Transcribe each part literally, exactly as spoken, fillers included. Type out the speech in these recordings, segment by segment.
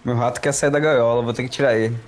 Meu rato quer sair da gaiola, vou ter que tirar ele.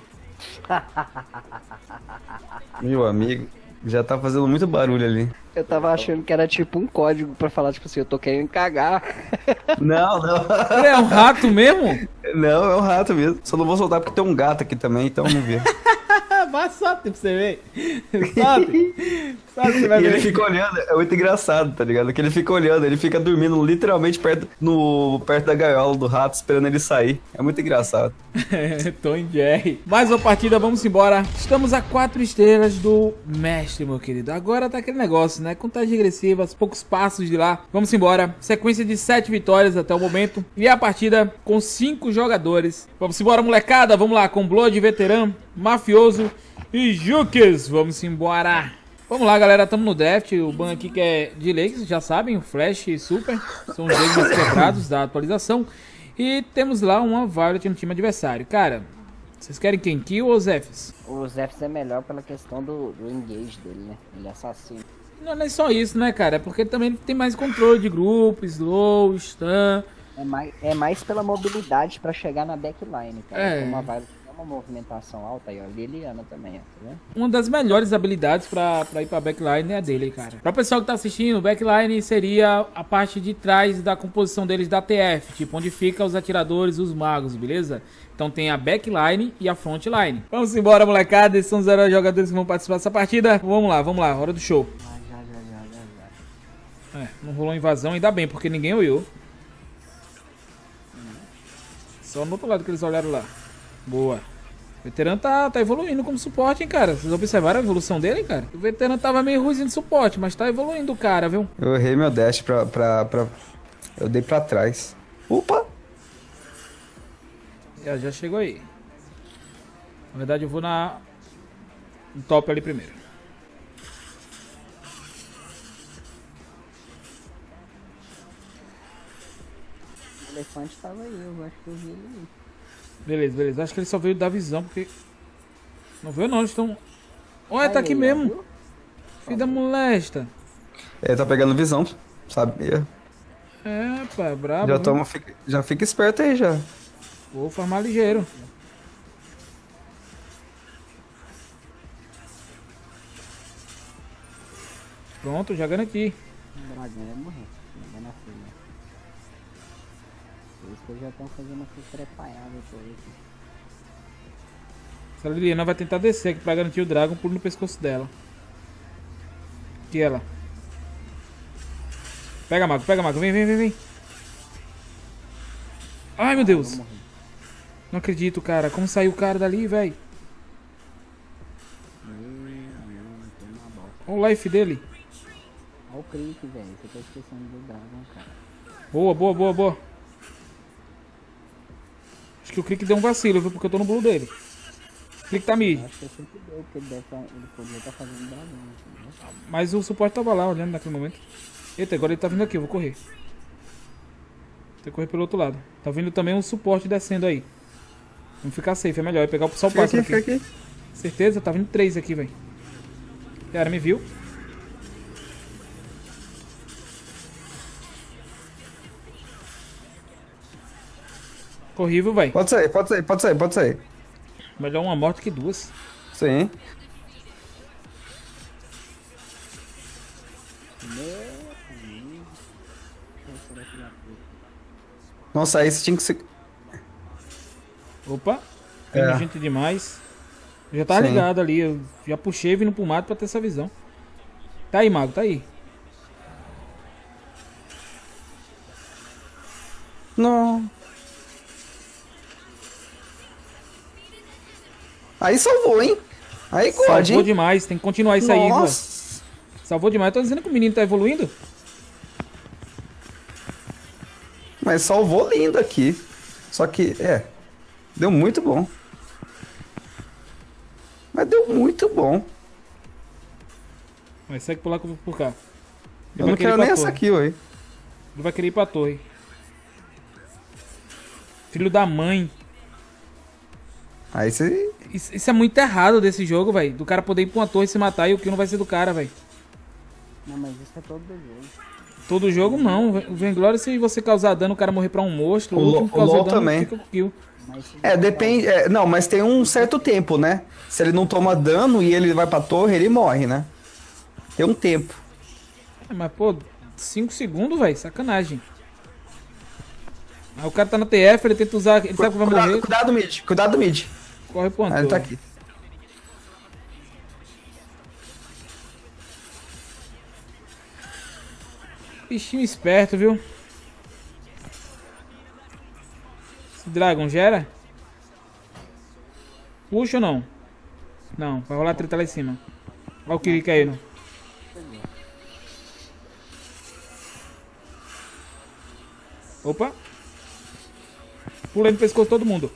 Meu amigo, já tá fazendo muito barulho ali. Eu tava achando que era tipo um código pra falar, tipo assim, eu tô querendo cagar. Não, não. Ele é um rato mesmo? Não, é um rato mesmo. Só não vou soltar porque tem um gato aqui também, então não vi. Vai, solte pra você ver. Solte. Solte, você vai E ele ver. fica olhando, é muito engraçado, tá ligado? Que ele fica olhando, ele fica dormindo literalmente perto, no, perto da gaiola do rato, esperando ele sair. É muito engraçado. Tom e Jerry. Mais uma partida, vamos embora. Estamos a quatro estrelas do mestre, meu querido. Agora tá aquele negócio, né? Contagem regressiva, poucos passos de lá. Vamos embora. Sequência de sete vitórias até o momento. E a partida com cinco jogadores. Vamos embora, molecada. Vamos lá, com Blood, Veterano, Mafioso e Jukes. Vamos embora. Vamos lá, galera. Tamo no draft. O ban aqui que é de lei, vocês já sabem. O Flash e Super são os dois mais quebrados da atualização. E temos lá uma Violet no time adversário. Cara, vocês querem quem kill ou Zephys? O Zephys é melhor pela questão do, do engage dele, né? Ele é assassino. Não, não é só isso, né, cara? É porque também tem mais controle de grupo, slow, stun. É mais, é mais pela mobilidade pra chegar na backline, cara. É. Como a Violet tem uma movimentação alta aí, ó. Liliana também, ó. Tá vendo? Uma das melhores habilidades pra, pra ir pra backline é a dele, cara. Pra pessoal que tá assistindo, backline seria a parte de trás da composição deles da T F, tipo, onde ficam os atiradores e os magos, beleza? Então tem a backline e a frontline. Vamos embora, molecada. Esses são os heróis jogadores que vão participar dessa partida. Vamos lá, vamos lá. Hora do show. Ah, já, já, já, já, já. É, não rolou invasão, ainda bem, porque ninguém olhou. Só no outro lado que eles olharam lá. Boa. O veterano tá, tá evoluindo como suporte, hein, cara. Vocês observaram a evolução dele, cara? O veterano tava meio ruimzinho de suporte, mas tá evoluindo o cara, viu? Eu errei meu dash pra, pra, pra... Eu dei pra trás. Opa! Já, já chegou aí. Na verdade, eu vou na... no top ali primeiro. O elefante tava aí, eu acho que eu vi ele aí. Beleza, beleza. Acho que ele só veio dar visão, porque... Não veio não, eles estão... Olha, tá Aí, aqui ó, mesmo. viu? Filho da molesta. Ele tá pegando visão, sabia? É, pá, é brabo. Já, viu? toma, fica, já fica esperto aí já. Vou farmar ligeiro. Pronto, já garanti. O dragão vai morrer. Vai na fila. Por isso que eles já estão fazendo essa trepaiada por aí. Essa Liliana vai tentar descer aqui pra garantir o Dragon, pulo no pescoço dela. Aqui ela. Pega, mago, pega, mago. Vem, vem, vem, vem. Ai, meu Deus. Vou morrer. Não acredito, cara. Como saiu o cara dali, velho? Olha o life dele. Olha o Crick, velho. Você tá esquecendo do dragão, cara. Boa, boa, boa, boa. Acho que o Crick deu um vacilo, viu? Porque eu tô no blue dele. O Crick tá mid. Eu acho que eu sempre deu, porque ele, deve tá, ele podia estar fazendo dragão, entendeu? Mas o suporte tava lá, olhando naquele momento. Eita, agora ele tá vindo aqui, eu vou correr. Tem que correr pelo outro lado. Tá vindo também um suporte descendo aí. Vamos ficar safe, é melhor. É pegar só o Fica pássaro aqui, aqui. fica aqui. Certeza? Tá vindo três aqui, velho. Cara, me viu? Horrível, velho. Pode sair, pode sair, pode sair, pode sair. Melhor uma morte que duas. Sim. Meu amigo. Deixa eu tirar aqui. Nossa, aí você tinha que ser... Opa. Tem É. gente demais. Eu já tava Sim. ligado ali. Eu já puxei vindo pro mato pra ter essa visão. Tá aí, mago, tá aí. Não. Aí salvou, hein? Aí pode, Salvou hein? demais. Tem que continuar isso aí, Igor. Nossa. Salvou demais. Tô dizendo que o menino tá evoluindo. Mas salvou lindo aqui. Só que, é... Deu muito bom. Mas deu muito bom. Mas segue por lá que eu vou por cá. Ele Eu vai não querer quero ir pra nem essa torre. aqui, ué. Ele vai querer ir pra torre. Filho da mãe. Aí você... Isso, isso é muito errado desse jogo, velho. Do cara poder ir pra uma torre e se matar e o kill não vai ser do cara, velho. Não, mas isso é todo do jogo. Todo jogo não. O Vainglory, se você causar dano, o cara morrer pra um monstro, O o outro Lo- que causou o LoL dano também. fica com kill. Mas se É, depende. é, não, mas tem um certo tempo, né? Se ele não toma dano e ele vai pra torre, ele morre, né? Tem um tempo. É, mas, pô, cinco segundos, velho. Sacanagem. Aí o cara tá na T F, ele tenta usar. Ele sabe que vai Cuidado, morrer. cuidado mid, cuidado mid. Corre pro Ah, Antônio. ele tá aqui. Bichinho esperto, viu? Esse Dragon gera? Puxa ou não? Não, vai rolar treta lá em cima. Olha o Kiri caindo. Opa! Pulei no pescoço de todo mundo.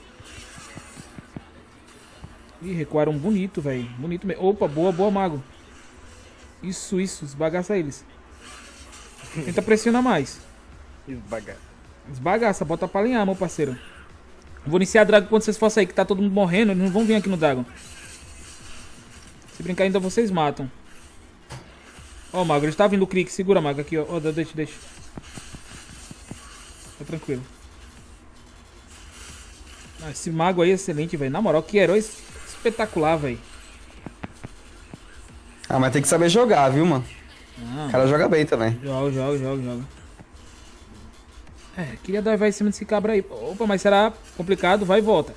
Ih, recuaram bonito, velho. Bonito mesmo. Opa, boa, boa, mago. Isso, isso. Esbagaça eles. Tenta pressionar mais. Esbagar. Esbagaça, bota pra alinhar, meu parceiro. Vou iniciar Dragon quando vocês forem aí, que tá todo mundo morrendo. Eles não vão vir aqui no Dragon. Se brincar ainda, vocês matam. Ó, Mago, ele tá vindo o Crick. Segura, Mago, aqui, ó. Ó, deixa, deixa. Tá tranquilo. Ah, esse Mago aí é excelente, velho. Na moral, que herói espetacular, velho. Ah, mas tem que saber jogar, viu, mano? Ah, O cara joga bem também. joga, joga, joga, joga. É, queria dar vai em cima desse cabra aí. Opa, mas será complicado? Vai e volta.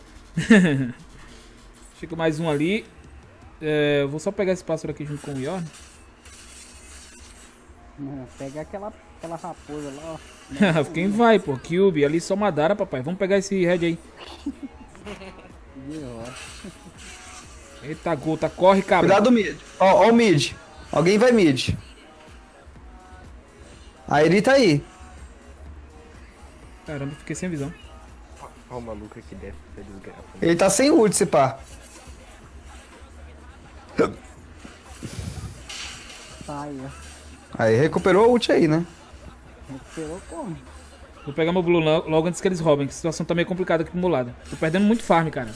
Fica mais um ali. É, vou só pegar esse pássaro aqui junto com o Yorn. Não, pega aquela, aquela raposa lá, ó. Quem vai, pô? Cube, ali só Madara, papai. Vamos pegar esse red aí. De roda. Eita, gota, corre, cabra. Cuidado mid. Ó, ó o mid. Alguém vai mid. Aí ele tá aí. Caramba, fiquei sem visão. Olha o maluco aqui dentro, tá desgraça. Ele tá sem ult, se pá. Sai, ó. Aí recuperou a ult aí, né? Recuperou como? Vou pegar meu Blue lo- logo antes que eles roubem, que a situação tá meio complicada aqui pro meu lado. Tô perdendo muito farm, cara.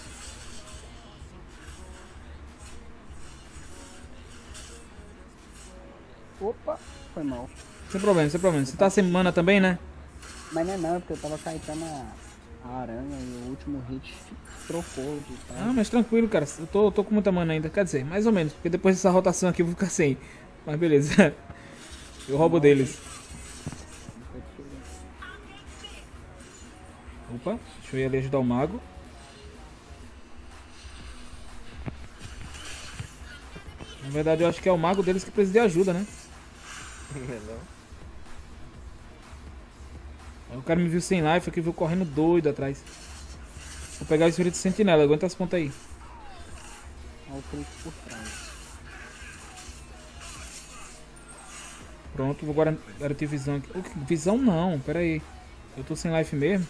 Opa, foi mal. Sem problema, sem problema. Você tá sem mana também, né? Mas não é não, porque eu tava caetando a, a aranha e o último hit trocou de tal. Ah, mas tranquilo, cara. Eu tô, tô com muita mana ainda. Quer dizer, mais ou menos. Porque depois dessa rotação aqui eu vou ficar sem. Mas beleza. Eu roubo deles. Opa, deixa eu ir ali ajudar o mago. Na verdade eu acho que é o mago deles que precisa de ajuda, né? Não é não? Aí o cara me viu sem life aqui, viu correndo doido atrás. Vou pegar o espírito de sentinela, aguenta as pontas aí. Olha o clique por trás. Pronto, vou agora garantir visão aqui. Oh, que visão não, pera aí. Eu tô sem life mesmo.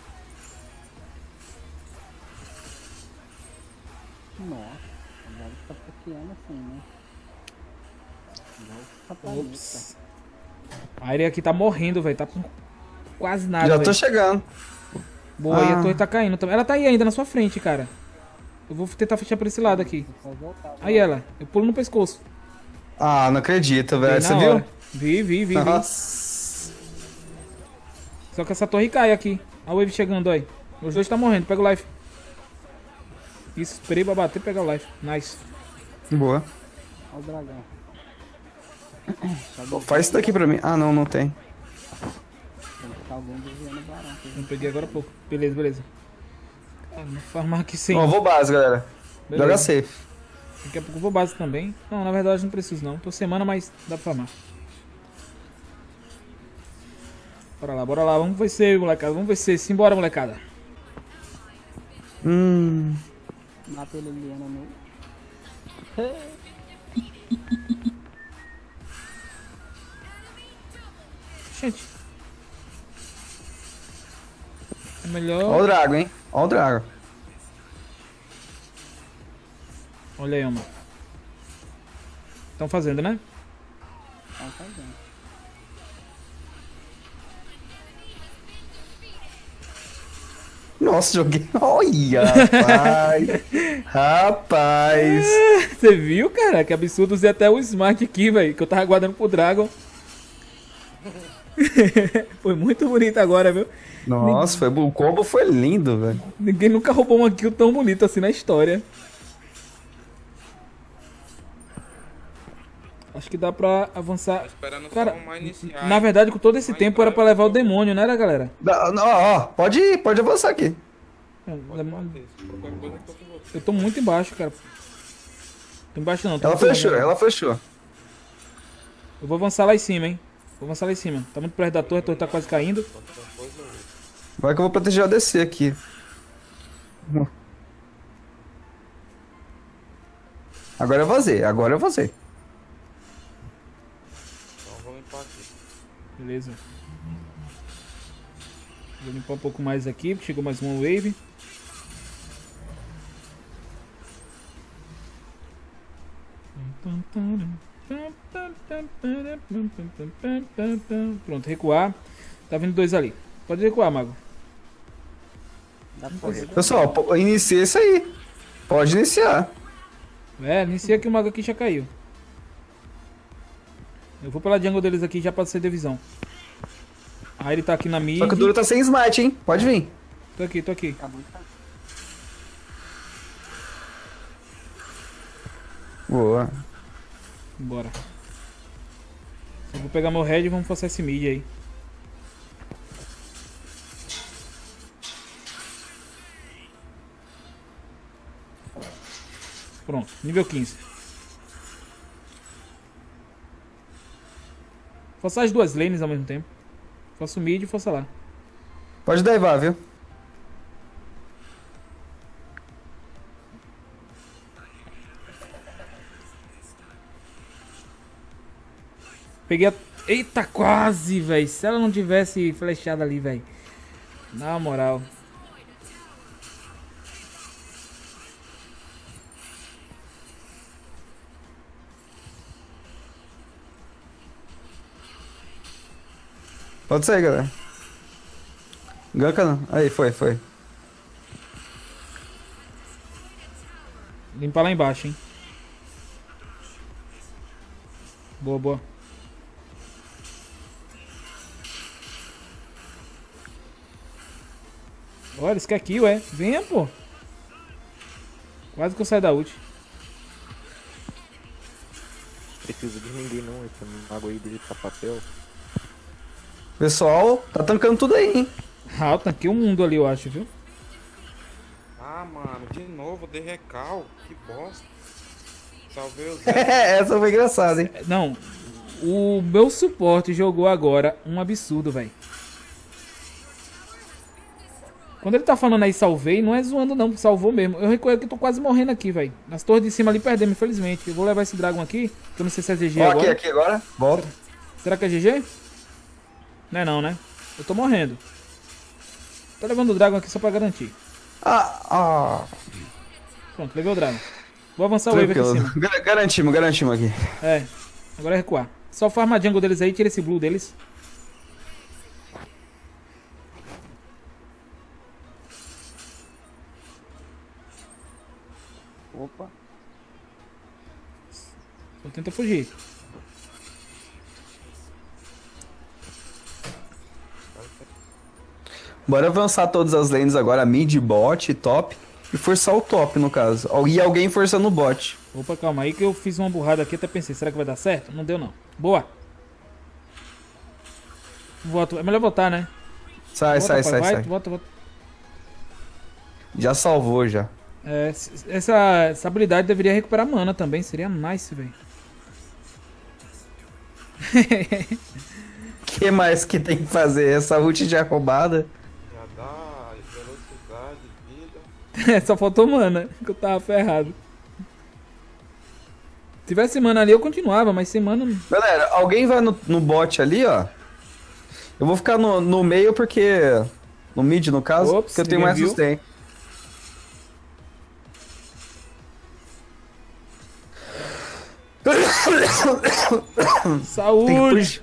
Nossa, agora tá pokeando assim, né? Volta pra planeta. Ops. A área aqui tá morrendo, velho. Tá com quase nada, Já véi. tô chegando. Boa, e a Ah. torre tá caindo também. Ela tá aí ainda na sua frente, cara. Eu vou tentar fechar por esse lado aqui. Só voltar. Aí ela, eu pulo no pescoço. Ah, não acredito, Bem velho. na Você hora. viu? Vi, vi, vi, vi. Nossa. Só que essa torre cai aqui. A wave chegando aí. Os dois tá morrendo, pega o life. Isso, esperei pra bater e pegar o life. Nice. Boa. Olha o dragão. Pô, faz isso daqui pra mim. Ah, não, não tem. Tem que ficar alguém desviando o barão. Eu peguei agora há pouco. Beleza, beleza. Ah, vou farmar aqui sem. Ó, vou base, galera. Beleza. Joga safe. Daqui a pouco eu vou base também. Não, na verdade não preciso não. Tô semana, mas dá pra farmar. Bora lá, bora lá. Vamos vencer, molecada. Vamos vencer. Simbora, molecada. Hum. Mata ele Liana no. Gente. É Ó melhor... o Drago, hein? Ó o Drago. Olha aí, mano. Estão fazendo, né? Tá fazendo. Nossa, joguei. Olha, rapaz. Rapaz. Você viu, cara? Que absurdo. Usei até o smart aqui, velho. Que eu tava guardando pro Dragon. Foi muito bonito agora, viu? Nossa, foi, o combo foi lindo, velho. Ninguém nunca roubou uma kill tão bonita assim na história. Acho que dá pra avançar. Esperando Cara, só uma iniciar. na verdade, com todo esse tempo era pra levar o demônio, não era, galera? Dá- não, ó, pode ir, pode avançar aqui. Pode bater. Qualquer coisa que eu tô com você. Eu tô muito embaixo, cara. Tô embaixo não. Tô Ela muito longe, fechou, né? ela fechou. Eu vou avançar lá em cima, hein? Vou avançar lá em cima. Tá muito perto da torre, a torre tá quase caindo. Qualquer coisa eu vou. Vai que eu vou proteger a D C aqui. Agora eu vazei, agora eu vazei. Então eu vou limpar aqui. Beleza. Vou limpar um pouco mais aqui, porque chegou mais uma wave. Pronto, recuar. Tá vindo dois ali. Pode recuar, mago. Dá pra fazer. Pessoal, pô, inicia isso aí. Pode iniciar. É, inicia que o mago aqui já caiu. Eu vou pela jungle deles aqui já pra ser divisão. Aí ele tá aqui na mid. Só que o Duro tá sem smite, hein? Pode vir. Tô aqui, tô aqui. Tá muito caro. Boa. Bora. Eu vou pegar meu red e vamos forçar esse mid aí. Pronto, nível quinze. Forçar as duas lanes ao mesmo tempo. Força o mid e força lá. Pode daivar, viu? Peguei a... Eita, quase, velho. Se ela não tivesse flechado ali, velho. Na moral. Pode sair, galera. Ganka não. Aí, foi, foi. Limpar lá embaixo, hein. Boa, boa. Olha, isso quer kill, é. Venha, pô. Quase que eu saio da ult. Preciso de ninguém não, esse mago aí dele tá papel. Pessoal, tá tancando tudo aí, hein? Ah, eu tanquei o mundo ali, eu acho, viu? Ah, mano, de novo, dei recal. Que bosta. Salvei os. Essa foi engraçada, hein? Não, o meu suporte jogou agora um absurdo, velho. Quando ele tá falando aí salvei, não é zoando não, salvou mesmo. Eu reconheço que eu tô quase morrendo aqui, velho. Nas torres de cima ali perdemos, infelizmente. Eu vou levar esse dragão aqui, que eu não sei se é G G Ó, agora. aqui, aqui agora. Volta. Será que é G G? Não é não, né? Eu tô morrendo. Tô levando o dragão aqui só pra garantir. Ah, ah. Pronto, levei o dragão. Vou avançar o wave aqui em Tranquilo. cima. Gar- Garantimos, garantimos aqui. É, agora é recuar. Só farma a jungle deles aí, tira esse blue deles. Opa. Só tenta fugir. Bora avançar todas as lanes agora, mid, bot, top. E forçar o top, no caso. E alguém forçando o bot. Opa, calma aí que eu fiz uma burrada aqui, até pensei, será que vai dar certo? Não deu não. Boa. Voto. É melhor votar, né? Sai, Vota, sai, pai, sai, vai, sai. Vota, vota. Já salvou, já. É, s- essa, essa habilidade deveria recuperar mana também, seria nice, velho. O que mais que tem que fazer? Essa ult já é roubada. Já dá velocidade, vida. Só faltou mana, que eu tava ferrado. Se tivesse mana ali eu continuava, mas sem mana... Galera, alguém vai no, no bot ali, ó. Eu vou ficar no, no meio porque... No mid, no caso. Ops, porque eu tenho ninguém mais viu. sustento. Tem que Saúde! puxar.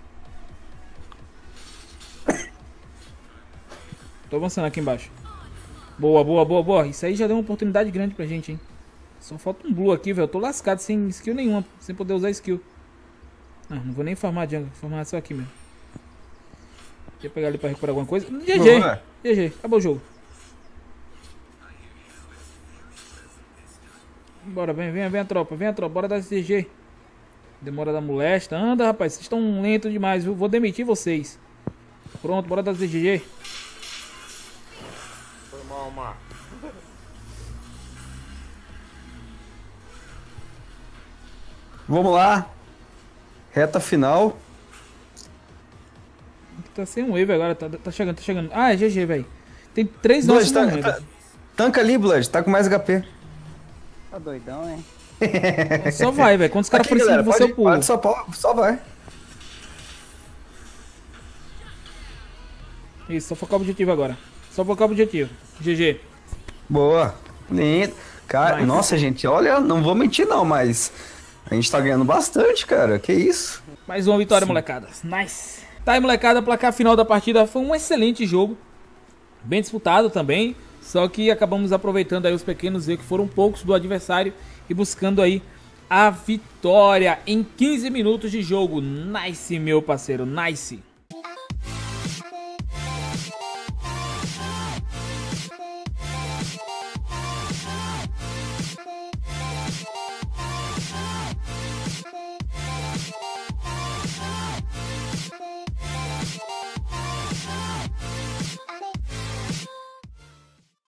Tô avançando aqui embaixo. Boa, boa, boa, boa. Isso aí já deu uma oportunidade grande pra gente, hein. Só falta um blue aqui, velho. Eu tô lascado sem skill nenhuma, sem poder usar skill. Não, não vou nem farmar jungle, vou farmar só aqui mesmo. Deixa eu pegar ali pra recuperar alguma coisa. G G. Boa. G G. Acabou o jogo. Bora, vem, vem, vem a tropa. Vem a tropa. Bora dar esse G G. Demora da molesta. Anda, rapaz. Vocês estão lentos demais, viu? Vou demitir vocês. Pronto, bora dar esse G G. Foi mal, Mar. Vamos lá. Reta final. Tá sem um wave agora. Tá, tá chegando, tá chegando. Ah, é G G, velho. Tem três nossos Blood, morrendo. tá, tá, tanca ali, Blood. Tá com mais H P. Tá doidão, hein? Só vai, velho. Quando os caras Aqui, forem cima de galera, você, pode, eu pulo. pode, só, só vai. Isso, só focar o objetivo agora. Só focar o objetivo. G G. Boa. Lindo. Cara, Vai. nossa, gente, olha, não vou mentir não, mas a gente tá ganhando bastante, cara. Que isso? Mais uma vitória, molecada. Nice. Tá aí, molecada. Placar final da partida foi um excelente jogo. Bem disputado também. Só que acabamos aproveitando aí os pequenos erros que foram poucos do adversário e buscando aí a vitória em quinze minutos de jogo. Nice, meu parceiro. Nice.